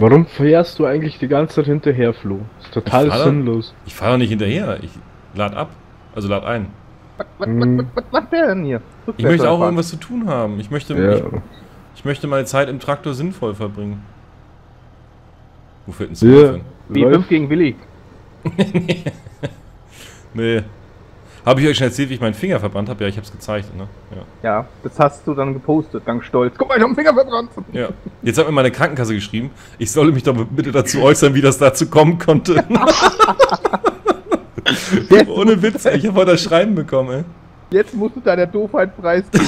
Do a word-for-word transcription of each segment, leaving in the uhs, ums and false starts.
Warum fährst du eigentlich die ganze Zeit hinterher, Flo? Ist total Ich fahr sinnlos. Ich fahre doch nicht hinterher, ich lad ab. Also lad ein. Was, was, Hm. was, was, was der denn hier? Ich möchte auch irgendwas zu tun haben. Ich möchte, Ja. ich, ich möchte meine Zeit im Traktor sinnvoll verbringen. Wo fällt denn Ja. das hin? B fünf gegen Willi. Nee. Habe ich euch schon erzählt, wie ich meinen Finger verbrannt habe? Ja, ich habe es gezeigt, ne? Ja. Ja, das hast du dann gepostet, ganz stolz. Guck mal, ich hab den Finger verbrannt. Ja. Jetzt hat mir meine Krankenkasse geschrieben, ich solle mich doch bitte dazu äußern, wie das dazu kommen konnte. Ohne Witz, ich habe heute das Schreiben bekommen, ey. Jetzt musst du deiner Doofheit preisgeben.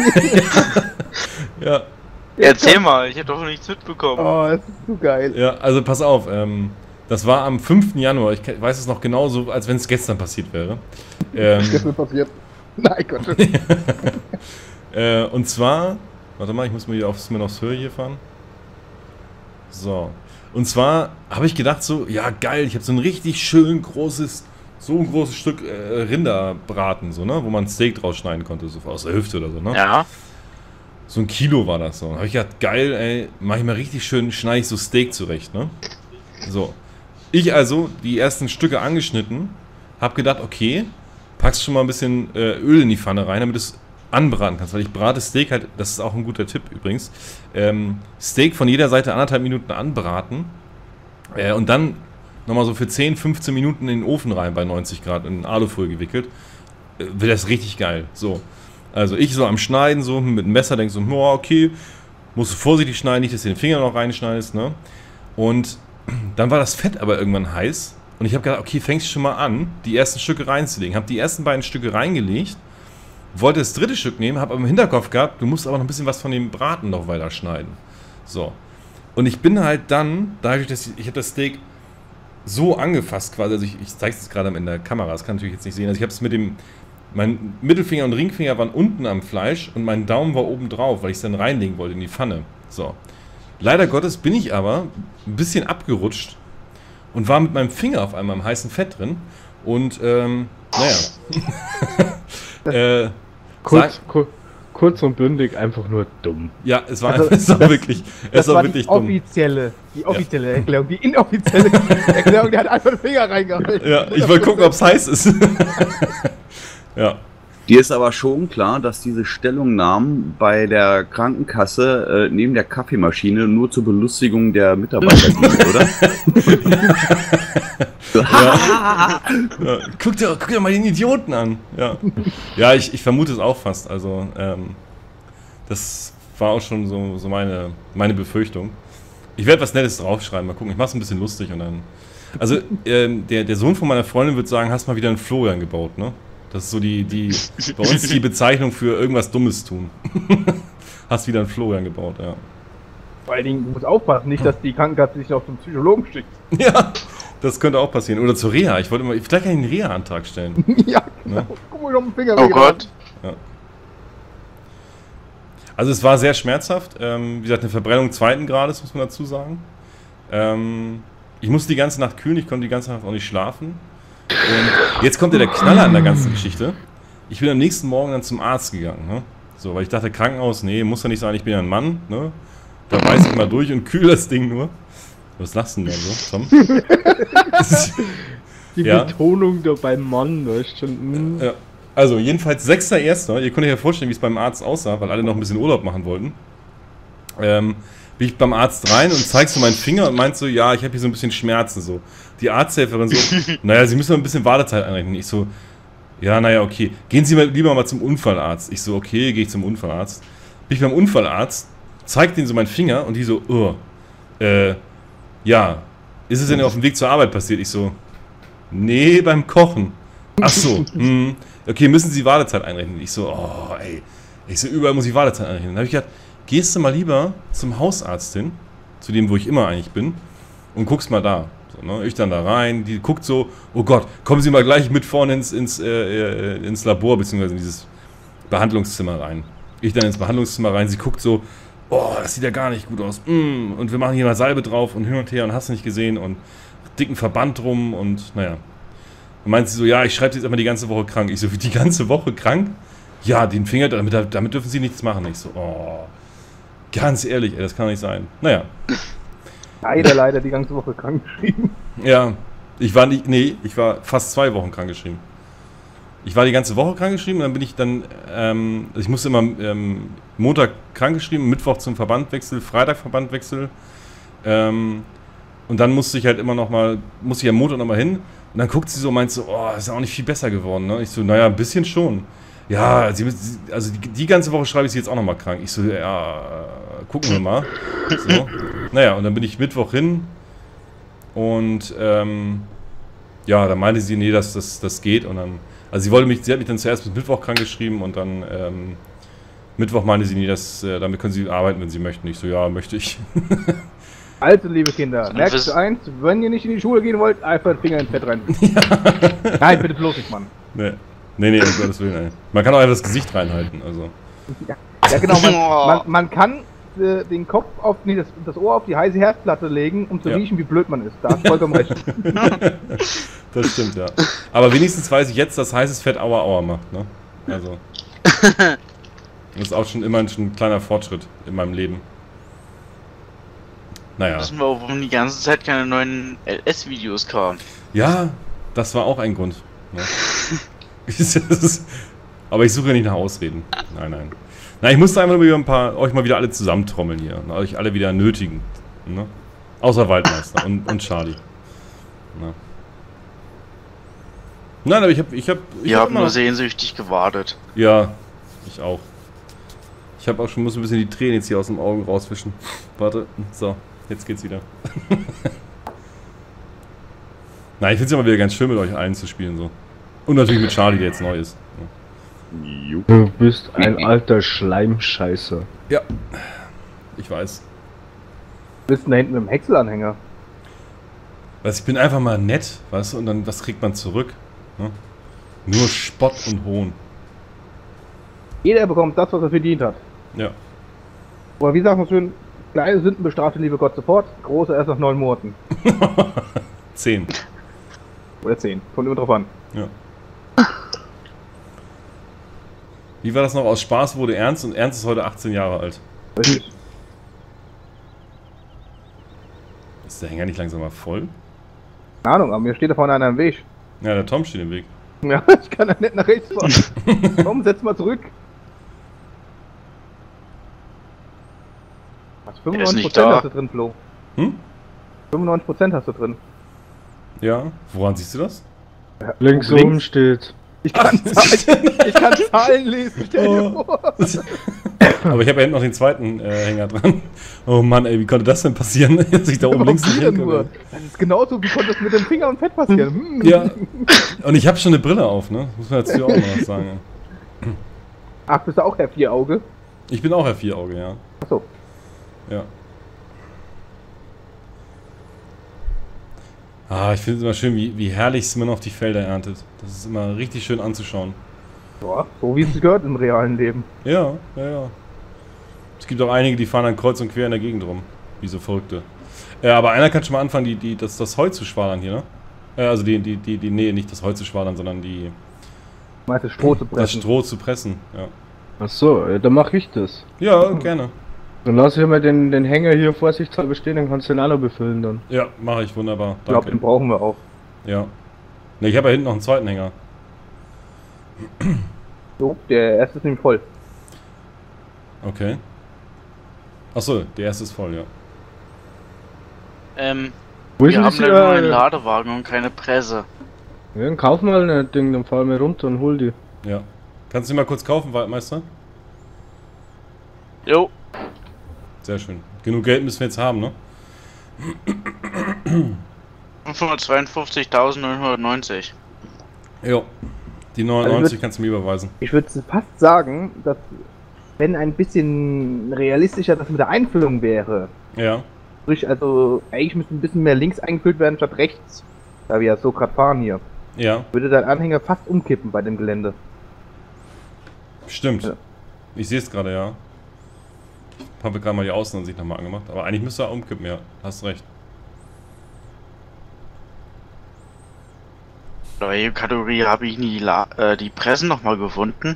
Ja. Erzähl mal, ich hab doch nichts mitbekommen. Oh, das ist so geil. Ja, also pass auf, ähm, das war am fünften Januar, ich weiß es noch genauso, als wenn es gestern passiert wäre. Ähm, Das ist passiert. Nein, Gott. äh, und zwar, warte mal, ich muss mal hier aufs Smirnoffs-Höhe hier fahren. So. Und zwar habe ich gedacht so, ja geil, ich habe so ein richtig schön großes, so ein großes Stück äh, Rinderbraten, so, ne, wo man Steak draus schneiden konnte, so aus der Hüfte oder so, ne. Ja. So ein Kilo war das so. Da habe ich gedacht, geil, ey, mach ich mal richtig schön, schneide ich so Steak zurecht, ne. So. Ich also die ersten Stücke angeschnitten, habe gedacht, okay, packst schon mal ein bisschen äh, Öl in die Pfanne rein, damit du es anbraten kannst, weil ich brate Steak halt, das ist auch ein guter Tipp übrigens, ähm, Steak von jeder Seite anderthalb Minuten anbraten äh, und dann nochmal so für zehn, fünfzehn Minuten in den Ofen rein bei neunzig Grad in Alufolie gewickelt, äh, wird das richtig geil. So, also ich so am Schneiden, so mit dem Messer denk so, oh, okay, musst du vorsichtig schneiden, nicht, dass du den Finger noch reinschneidest, ne? Und dann war das Fett aber irgendwann heiß und ich habe gedacht, okay, fängst schon mal an, die ersten Stücke reinzulegen. Habe die ersten beiden Stücke reingelegt, wollte das dritte Stück nehmen, habe aber im Hinterkopf gehabt, du musst aber noch ein bisschen was von dem Braten noch weiter schneiden. So. Und ich bin halt dann, dadurch, dass ich, ich habe das Steak so angefasst quasi, also ich, ich zeige es gerade in der Kamera, das kann natürlich jetzt nicht sehen, also ich habe es mit dem, mein Mittelfinger und Ringfinger waren unten am Fleisch und mein Daumen war oben drauf, weil ich es dann reinlegen wollte in die Pfanne. So. Leider Gottes bin ich aber ein bisschen abgerutscht und war mit meinem Finger auf einmal im heißen Fett drin und, ähm, naja. äh, Kurz, kur, kurz und bündig, einfach nur dumm. Ja, es war, Also, es war das- wirklich, Das es war war wirklich die dumm. offizielle, die offizielle Erklärung. Die inoffizielle Erklärung, der hat einfach den Finger reingehalten. Ja, ich wollte gucken, ob es heiß ist. Ja. Dir ist aber schon klar, dass diese Stellungnahmen bei der Krankenkasse äh, neben der Kaffeemaschine nur zur Belustigung der Mitarbeiter dienen, oder? Ja. Ja. Guck, dir, guck dir mal den Idioten an. Ja, ja ich, ich vermute es auch fast. Also, ähm, das war auch schon so, so meine, meine Befürchtung. Ich werde was Nettes draufschreiben. Mal gucken, ich mache es ein bisschen lustig und dann. Also, ähm, der, der Sohn von meiner Freundin wird sagen: Hast mal wieder einen Florian gebaut, ne? Das ist so die, die bei uns die Bezeichnung für irgendwas Dummes tun. Hast wieder einen Florian gebaut, ja. Vor allen Dingen, du musst aufpassen, nicht, dass die Krankenkasse sich auf zum Psychologen schickt. Ja, das könnte auch passieren. Oder zur Reha. Ich wollte mal, vielleicht kann ich einen Reha-Antrag stellen. Ja, genau. Ne? Guck mal, ich hab den Finger Oh weggehalten. Gott. Also es war sehr schmerzhaft. Ähm, wie gesagt, eine Verbrennung zweiten Grades, muss man dazu sagen. Ähm, ich musste die ganze Nacht kühlen, ich konnte die ganze Nacht auch nicht schlafen. Und jetzt kommt ja der Knaller an der ganzen Geschichte. Ich bin am nächsten Morgen dann zum Arzt gegangen. Ne? So, weil ich dachte, Krankenhaus, nee, muss ja nicht sein, ich bin ja ein Mann. Ne? Da beiß ich mal durch und kühl das Ding nur. Was lachst du denn da so, Tom? Die Ja. Betonung da beim Mann, da ist schon. mm. Ja. Also, jedenfalls sechster erster Ihr könnt euch ja vorstellen, wie es beim Arzt aussah, weil alle noch ein bisschen Urlaub machen wollten. Ähm, bin ich beim Arzt rein und zeigst so meinen Finger und meinst so, ja, ich habe hier so ein bisschen Schmerzen so. Die Arzthelferin so, naja, Sie müssen mal ein bisschen Wartezeit einrechnen. Ich so, ja, naja, okay. Gehen Sie mal lieber mal zum Unfallarzt. Ich so, okay, gehe ich zum Unfallarzt. Bin ich beim Unfallarzt, zeig denen so meinen Finger und die so, oh, äh, ja, ist es denn auf dem Weg zur Arbeit passiert? Ich so, nee, beim Kochen. Ach so, hm, okay, müssen Sie Wartezeit einrechnen? Ich so, oh, ey. Ich so, überall muss ich Wartezeit einrechnen. Dann habe ich gedacht, gehst du mal lieber zum Hausarzt hin, zu dem, wo ich immer eigentlich bin, und guckst mal da. So, ne? Ich dann da rein, die guckt so, oh Gott, kommen Sie mal gleich mit vorne ins, ins, äh, äh, ins Labor, beziehungsweise in dieses Behandlungszimmer rein. Ich dann ins Behandlungszimmer rein, sie guckt so, oh, das sieht ja gar nicht gut aus. Mm, und wir machen hier mal Salbe drauf und hin und her und hast du nicht gesehen und dicken Verband drum und naja. Und meint sie so, ja, ich schreibe sie jetzt immer die ganze Woche krank. Ich so, wie die ganze Woche krank? Ja, den Finger, damit, damit dürfen sie nichts machen. Ich so, oh, ganz ehrlich, ey, das kann doch nicht sein. Naja. Leider, leider die ganze Woche krank geschrieben. Ja, ich war nicht, nee, ich war fast zwei Wochen krankgeschrieben. Ich war die ganze Woche krankgeschrieben, dann bin ich dann, ähm, ich musste immer ähm, Montag krankgeschrieben, Mittwoch zum Verbandwechsel, Freitag Verbandwechsel. Ähm, und dann musste ich halt immer noch mal, musste ich am Montag noch mal hin. Und dann guckt sie so und meint so, oh, ist ja auch nicht viel besser geworden, ne? Ich so, naja, ein bisschen schon. Ja, sie, also die, die ganze Woche schreibe ich sie jetzt auch noch mal krank. Ich so, ja, gucken wir mal. So. Naja, und dann bin ich Mittwoch hin und ähm, ja, dann meinte sie, nee, dass das, das geht. Und dann, also sie wollte mich, sie hat mich dann zuerst bis Mittwoch krank geschrieben und dann ähm, Mittwoch meinte sie, nee, das, äh, damit können sie arbeiten, wenn sie möchten. Ich so, ja, möchte ich. Also, liebe Kinder, merkt eins, wenn ihr nicht in die Schule gehen wollt, einfach den Finger ins Fett rein. Ja. Nein, bitte bloß nicht, Mann. Nee, nee, nee, um Gottes Willen, ey. Man kann auch einfach das Gesicht reinhalten, also. Ja, ja genau, man, man, man kann äh, den Kopf auf, nee, das, das Ohr auf die heiße Herdplatte legen, um zu Ja. riechen, wie blöd man ist. Da hast du vollkommen recht. Das stimmt, ja. Aber wenigstens weiß ich jetzt, dass heißes Fett Aua Aua macht, ne? Also. Das ist auch schon immer ein, schon ein kleiner Fortschritt in meinem Leben. Naja. Wissen wir auch, warum die ganze Zeit keine neuen L S-Videos kamen. Ja, das war auch ein Grund. Ne? Aber ich suche ja nicht nach Ausreden. Nein, nein. Na, ich musste einfach nur wieder ein paar, euch mal wieder alle zusammentrommeln hier. Und euch alle wieder nötigen. Ne? Außer Waldmeister und, und Charlie. Ne? Nein, aber ich hab, ich hab, ich Wir hab haben immer nur noch- sehnsüchtig gewartet. Ja, ich auch. Ich habe auch schon, muss ein bisschen die Tränen jetzt hier aus dem Augen rauswischen. Warte, so, jetzt geht's wieder. Nein, ich finde es immer wieder ganz schön, mit euch allen zu spielen so. Und natürlich mit Charlie, der jetzt neu ist. Jo. Du bist ein alter Schleimscheißer. Ja, ich weiß. Du bist da hinten mit dem Häckselanhänger. Weißt, ich bin einfach mal nett, weißt du, und dann, was kriegt man zurück? Ne? Nur Spott und Hohn. Jeder bekommt das, was er verdient hat. Ja. Aber wie sagt man schön, kleine Sünden bestraft der liebe Gott sofort, große erst nach neun Monaten. Zehn. Oder zehn, kommt immer drauf an. Ja. Wie war das noch? Aus Spaß wurde Ernst und Ernst ist heute achtzehn Jahre alt. Richtig. Ist der Hänger nicht langsam mal voll? Keine Ahnung, aber mir steht da vorne einer im Weg. Ja, der Tom steht im Weg. Ja, ich kann da nicht nach rechts fahren. Komm, setz mal zurück. Was, ist fünfundneunzig nicht Prozent da. hast du drin, Flo. Hm? fünfundneunzig Prozent hast du drin. Ja. Woran siehst du das? Links Links? oben steht. Ich kann, Zahlen, ich kann Zahlen lesen, stell dir Oh. vor. Aber ich habe ja hinten noch den zweiten äh, Hänger dran. Oh Mann, ey, wie konnte das denn passieren, dass ich da oben Warum links nicht wieder hinkomme? nur? Das ist genauso, wie konnte das mit dem Finger und Fett passieren? Hm. Ja. Und ich habe schon eine Brille auf, ne? Muss man dazu auch noch was sagen. Ach, bist du auch Herr Vierauge? Ich bin auch Herr Vierauge, ja. Achso. Ja. Ah, ich finde es immer schön, wie, wie herrlich Smirnoff die Felder erntet. Das ist immer richtig schön anzuschauen. Ja, so wie es gehört im realen Leben. Ja, ja, ja. Es gibt auch einige, die fahren dann kreuz und quer in der Gegend rum. Wie so Verrückte. Ja, aber einer kann schon mal anfangen, die, die, das, das Heu zu schwadern hier, ne? Äh, also die, die, die, die, nee, nicht das Heu zu schwadern, sondern die, Meinst du Stroh zu das pressen? Stroh zu pressen. Ja, Ach so, ja, dann mach ich das. ja gerne. Dann lass ich mal den, den Hänger hier vorsichtshalber stehen, dann kannst du den auch noch befüllen dann. Ja, mache ich wunderbar. Ich glaube, den Danke. brauchen wir auch. Ja. Ne, ich habe ja hinten noch einen zweiten Hänger. So, der erste ist nämlich voll. Okay. Achso, der erste ist voll, ja. Ähm, Wo ist wir denn haben das leider nur einen hier? Ladewagen und keine Presse. Ja, dann kauf mal ein Ding, dann fahr mal runter und hol die. Ja. Kannst du die mal kurz kaufen, Waldmeister? Jo, Sehr schön. Genug Geld müssen wir jetzt haben, ne? fünfhundertzweiundfünfzigtausendneunhundertneunzig. Jo. Die neunundneunzig kannst du mir überweisen. Ich würde fast sagen, dass wenn ein bisschen realistischer das mit der Einfüllung wäre, Ja. sprich also eigentlich müsste ein bisschen mehr links eingefüllt werden statt rechts, da wir ja so gerade fahren hier, Ja, würde dein Anhänger fast umkippen bei dem Gelände. stimmt. Ja. Ich sehe es gerade, ja. Ich habe gerade mal die Außenansicht nochmal angemacht. Aber eigentlich müsste er umkippen, ja. Hast recht. Bei welcher Kategorie habe ich nie die, La äh, die Pressen nochmal gefunden?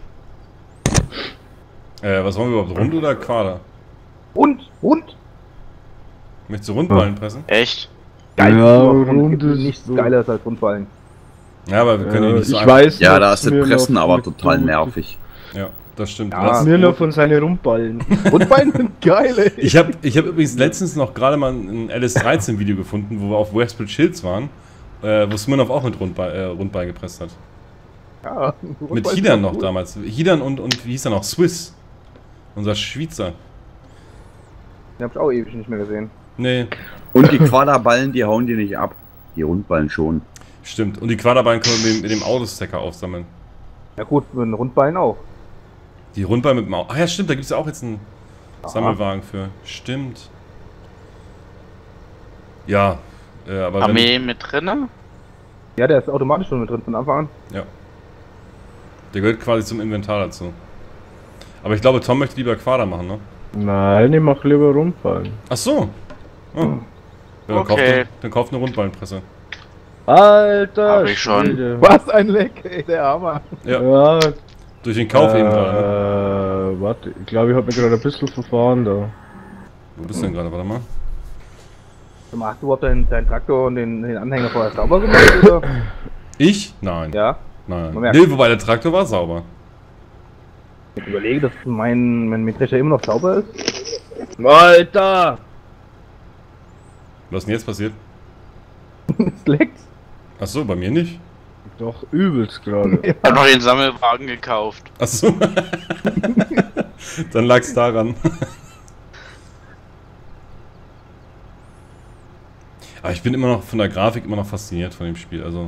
Äh, was wollen wir überhaupt? Rund oder Quader? Und, und, Möchtest du Rundballen pressen? Echt? Geil, Ja, nur von- rundes- nichts geiler als Rundballen. Ja, aber wir können Äh, ja nicht so ich einfach- weiß Ja, nicht, da ist das Smirnoff Pressen aber mit total Tod- nervig. Ja, das stimmt. Ja. Das, Smirnoff und seine Rundballen. Rundballen sind geil, ey. ich habe ich hab übrigens letztens noch gerade mal ein L S dreizehn Video gefunden, wo wir auf Westbridge Hills waren, äh, wo Smirnoff auch mit Rundball, äh, Rundball gepresst hat. Ja, Mit Rundballen Hidan sind noch cool. damals. Hidan und, und wie hieß er noch? Swiss. Unser Schweizer. Den hab ich auch ewig nicht mehr gesehen. Nee, Und die Quaderballen, die hauen die nicht ab. Die Rundballen schon. stimmt. Und die Quaderballen können wir mit, mit dem Autostacker aufsammeln. Ja gut, mit den Rundballen auch. Die Rundballen mit dem Auto. Ah ja, stimmt, da gibt es ja auch jetzt einen Sammelwagen für. Stimmt. Ja, äh, aber wenn, Armee mit drinne? Ja, der ist automatisch schon mit drin von Anfang an. der gehört quasi zum Inventar dazu. Aber ich glaube, Tom möchte lieber Quader machen, ne? Nein, ich mach lieber Rundballen. Ach so. Oh. Ja, dann, Okay. kauft eine, dann kauft eine Rundballenpresse. Alter, Hab ich schon. Schwede. Was ein Leck, ey, der Hammer. Ja, Ja, durch den Kauf äh, eben gerade. Ne? warte, ich glaube, ich habe mich gerade ein bisschen verfahren da. Wo bist du denn gerade? Warte mal. Hast du überhaupt deinen, deinen Traktor und den, den Anhänger vorher sauber gemacht, oder? Ich? Nein. Ja. Nein. Man merkt. Nee, wobei der Traktor war sauber. Ich überlege, dass mein, mein Mähdrescher immer noch sauber ist. Alter! Was ist denn jetzt passiert? Es leckt. Ach so, bei mir nicht. Doch übelst gerade. Ich hab noch den Sammelwagen gekauft. Ach so. Dann lag's daran. Aber ich bin immer noch von der Grafik immer noch fasziniert von dem Spiel. Also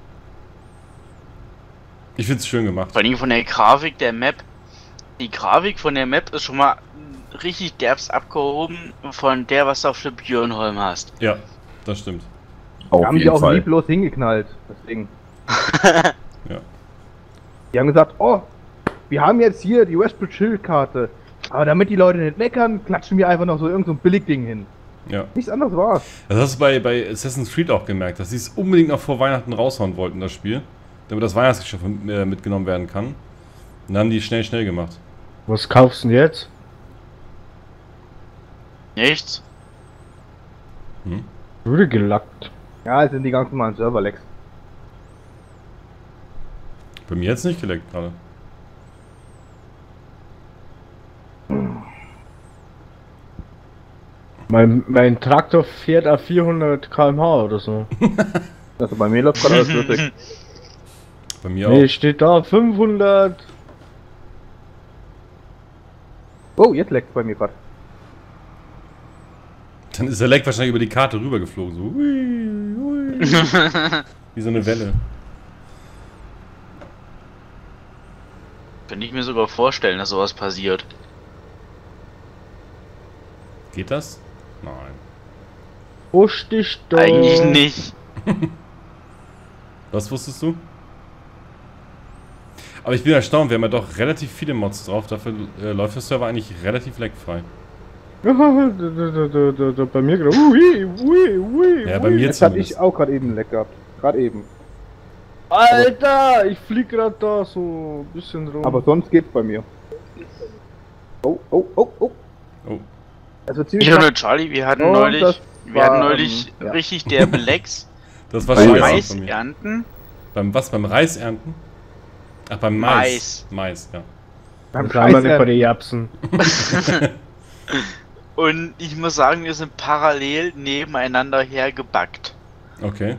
ich find's schön gemacht. Vor allem von der Grafik der Map. Die Grafik von der Map ist schon mal richtig derbst abgehoben von der, was du auf der Björnholm hast. Ja, das stimmt. Auf Da haben die jeden auch Fall. lieblos hingeknallt. Deswegen. Ja. Die haben gesagt, oh, wir haben jetzt hier die Westbridge Hill Karte. Aber damit die Leute nicht meckern, klatschen wir einfach noch so irgend so ein Billigding hin. Ja. Nichts anderes war's. Das hast du bei, bei Assassin's Creed auch gemerkt, dass sie es unbedingt noch vor Weihnachten raushauen wollten, das Spiel. Damit das Weihnachtsgeschäft äh, mitgenommen werden kann. Und dann haben die schnell, schnell gemacht. Was kaufst du denn jetzt? Nichts? Hm? Wurde gelackt. Ja, es sind die ganz normalen Server-Lecks. Bei mir jetzt nicht geleckt gerade. Mein, mein Traktor fährt auf vierhundert Kilometer pro Stunde oder so. Also bei mir läuft gerade alles flüssig. Bei mir Nee, auch. steht da fünfhundert. Oh, jetzt leckt bei mir gerade. Dann ist der Leck wahrscheinlich über die Karte rübergeflogen. So. Hui, hui. Wie so eine Welle. Könnte ich mir sogar vorstellen, dass sowas passiert. Geht das? Nein. Wo stehst du? Eigentlich nicht. Was wusstest du? Aber ich bin erstaunt, wir haben ja doch relativ viele Mods drauf. Dafür äh, läuft der Server eigentlich relativ leckfrei. Ja, da, da, da, da, da, bei mir gerade. Ui, ui, ui, Ja, bei ui. mir Jetzt hab zumindest. ich auch gerade eben einen Leck gehabt. Gerade eben. Alter, ich flieg gerade da so ein bisschen rum. Aber sonst geht's bei mir. Oh, oh, oh, oh. Oh. Das wird ziemlich Ich und knapp. der Charlie, wir hatten Oh, neulich, das wir hatten war, neulich ähm, ja. richtig derbe Lecks Das war Beim scheiße Mais von mir. ernten. Beim was? Beim Reis ernten? Ach, beim Mais. Mais, ja. Beim das haben wir nicht bei Scheiß. den Japsen. Und ich muss sagen, wir sind parallel nebeneinander hergebackt. Okay.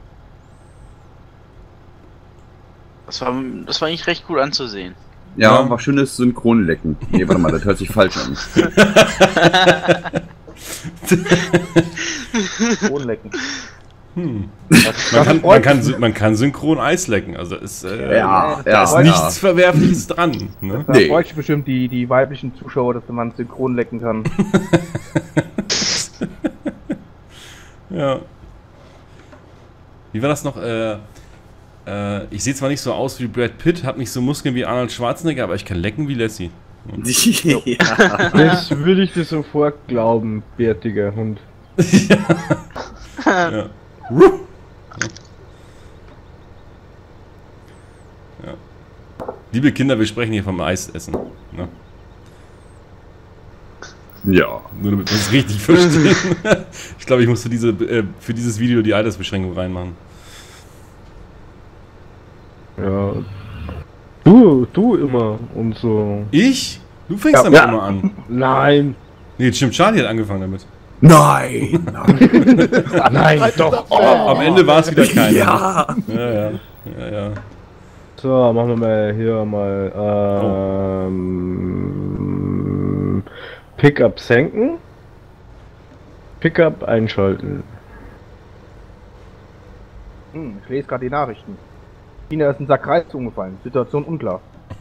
Das war, das war eigentlich recht gut anzusehen. Ja, Ja. war schönes Synchronlecken. Nee, warte mal, das hört sich falsch an. Kronlecken. Hm. Man kann, man, kann, sy- man kann synchron Eis lecken, also ist, äh, Ja, da ja, ist ja. nichts Verwerfliches dran. Ne? Da Nee. bräuchte ich bestimmt die, die weiblichen Zuschauer, dass man synchron lecken kann. Ja. Wie war das noch? Äh, äh, ich sehe zwar nicht so aus wie Brad Pitt, hab nicht so Muskeln wie Arnold Schwarzenegger, aber ich kann lecken wie Lassie. ja. Das würde ich dir sofort glauben, bärtiger Hund. Ja. Ruh. Ja. Liebe Kinder, wir sprechen hier vom Eisessen. Ne? Ja. Nur damit wir es richtig verstehen. Ich glaube, ich muss für, diese, äh, für dieses Video die Altersbeschränkung reinmachen. Ja. Du, du immer und so. Ich? Du fängst Ja. damit Ja. immer an. Nein. Nee, stimmt, Charlie hat angefangen damit. Nein! Nein, doch. Oh, am Ende war es wieder keiner. Ja! Ja, ja. ja, ja. So, machen wir mal hier mal ähm, Pickup senken. Pickup einschalten. Hm, ich lese gerade die Nachrichten. China ist ein Sack Reis umgefallen. Situation unklar.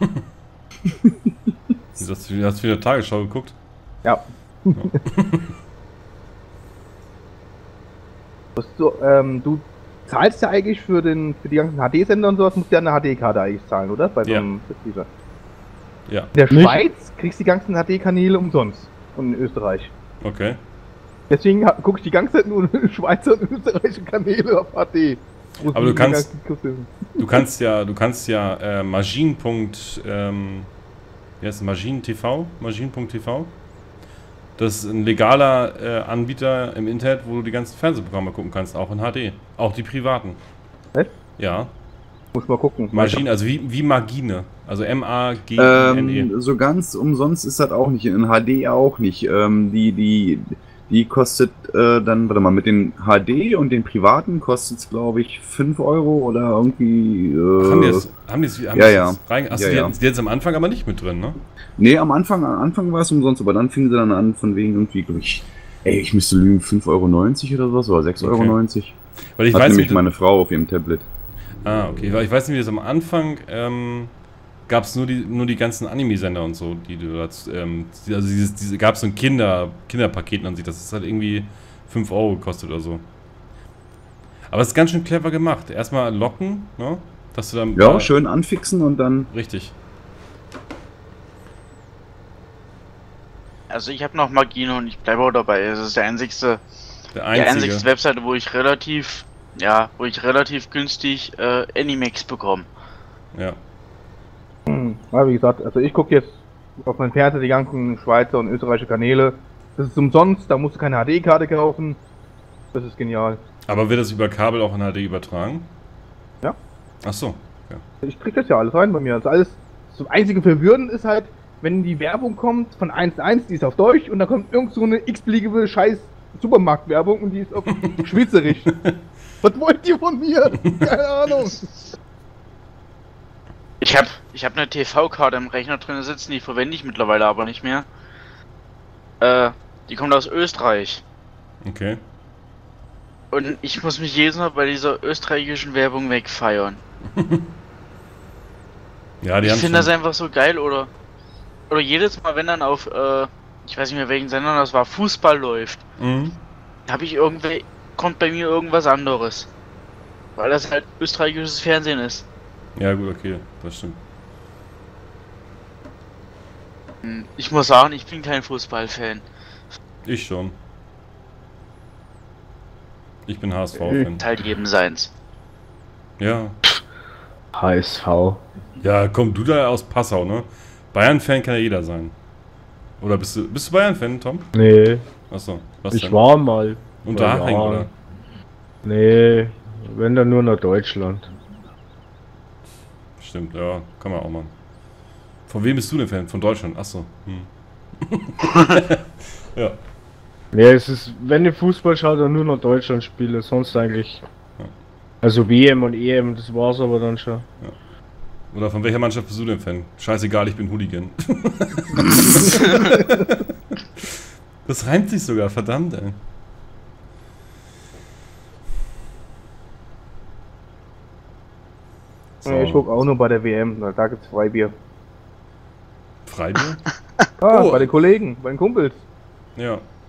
Du hast, du hast wieder Tagesschau geguckt? Ja. du, ähm, du zahlst ja eigentlich für, den, für die ganzen H D-Sender und sowas, musst du ja eine H D-Karte eigentlich zahlen, oder? Bei so Ja. einem Betrieber. Ja, In der Nicht? Schweiz kriegst du die ganzen H D-Kanäle umsonst. Und in Österreich. okay. Deswegen ha- guck ich die ganze Zeit nur Schweizer und österreichische Kanäle auf H D. Muss Aber du ich kannst- die ganzen Kusse- Du kannst ja, du kannst ja äh, Magin. Ähm, wie heißt es? Magin T V? Magin Punkt T V? Das ist ein legaler äh, Anbieter im Internet, wo du die ganzen Fernsehprogramme gucken kannst, auch in H D. Auch die privaten. Echt? Ja. Muss mal gucken. Magin, also wie, wie Magine. Also M A G I N E. Ähm, so ganz umsonst ist das auch nicht, in H D auch nicht. Ähm, die, die, die kostet äh, dann, warte mal, mit den H D und den privaten kostet es, glaube ich, fünf Euro oder irgendwie. Äh, haben die das, haben die das, haben ja, die ja. das rein, achso, Ja, die, ja. hatten- die jetzt am Anfang aber nicht mit drin, ne? Nee, am Anfang, am Anfang war es umsonst, aber dann fingen sie dann an, von wegen irgendwie, glaube ich, ey, ich müsste lügen, fünf Euro neunzig oder sowas, oder sechs Euro neunzig. Weil ich Hat weiß nämlich nicht, meine Frau auf ihrem Tablet. Ah, okay. Weil ich weiß nicht, wie das am Anfang ähm, gab es nur die, nur die ganzen Anime-Sender und so, die du da, ähm, also dieses, diese, gab es so ein Kinder, Kinderpaket an sich, das ist halt irgendwie fünf Euro gekostet oder so. Aber es ist ganz schön clever gemacht. Erstmal locken, ne? Dass du dann. Ja, äh, schön anfixen und dann. Richtig. Also ich habe noch Magino und ich bleibe auch dabei. Es ist der einzigste, Der die einzige. einzigste Webseite, wo ich relativ, ja, wo ich relativ günstig äh, Animex bekomme. Ja. Hm, ja, wie gesagt, also ich gucke jetzt auf meinem Fernseher die ganzen Schweizer und österreichische Kanäle. Das ist umsonst, da musst du keine H D-Karte kaufen. Das ist genial. Aber wird das über Kabel auch in H D übertragen? Ja. Ach so. Ja. Ich krieg das ja alles rein bei mir. Das alles. Das einzige Verwirrend ist halt, wenn die Werbung kommt von eins eins, die ist auf Deutsch und da kommt irgend so eine x-beliebige scheiß Supermarktwerbung und die ist auf Schweizerisch. Was wollt ihr von mir? Keine Ahnung. Ich habe ich hab eine T V-Karte im Rechner drin sitzen, die verwende ich mittlerweile aber nicht mehr. Äh, die kommt aus Österreich. Okay. Und ich muss mich jedes Mal bei dieser österreichischen Werbung wegfeiern. Ja, die Ich haben finde das schon- einfach so geil, oder? Oder jedes Mal, wenn dann auf, äh, ich weiß nicht mehr welchen Sender das war, Fußball läuft, Mhm. habe ich irgendwie, kommt bei mir irgendwas anderes. Weil das halt österreichisches Fernsehen ist. Ja, gut, okay. Das stimmt. Hm, Ich muss sagen, ich bin kein Fußballfan. Ich schon. Ich bin H S V-Fan. Ist halt jedem seins. Ja. H S V. Ja, komm, du da aus Passau, ne? Bayern-Fan kann ja jeder sein. Oder bist du, bist du Bayern-Fan, Tom? Nee, Achso, was ich denn? war mal. Unterhaching, Ja. oder? Nee, wenn dann nur nach Deutschland. Stimmt, ja, kann man auch machen. Von wem bist du denn Fan? Von Deutschland? Achso. Hm. Ja. Nee, es ist, wenn ich Fußball schaue, dann nur nach Deutschland spiele, sonst eigentlich. Ja. Also W M und E M, das war's aber dann schon. Oder von welcher Mannschaft bist du denn Fan? Scheißegal, ich bin Hooligan. Das reimt sich sogar, verdammt, ey. So. Ich guck auch nur bei der W M, na, da gibt's Freibier. Freibier? Ah, Oh. bei den Kollegen, bei den Kumpels. Ja.